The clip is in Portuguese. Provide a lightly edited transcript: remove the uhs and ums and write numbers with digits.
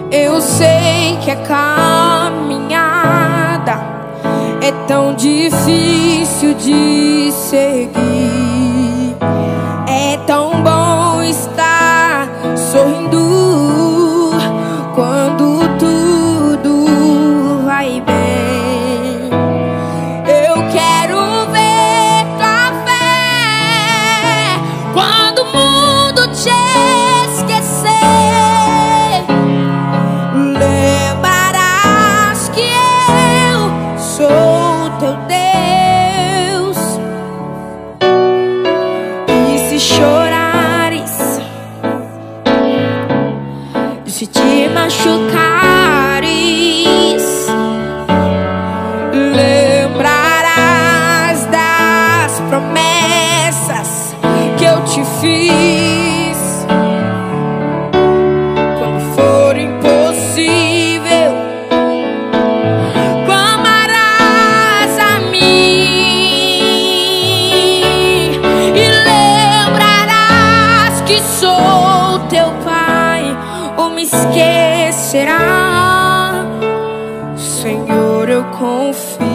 Eu sei que a caminhada é tão difícil de seguir. É tão bom estar sorrindo quando tudo vai bem. Eu quero ver tua fé quando o mundo te esquecer. Lembrarás que eu sou teu Deus. E se chorares, e se te machucares, lembrarás das promessas que eu te fiz. Quando for impossível, clamarás a mim e lembrarás que sou teu Pai. Ou me esquecerá, Senhor, eu confio.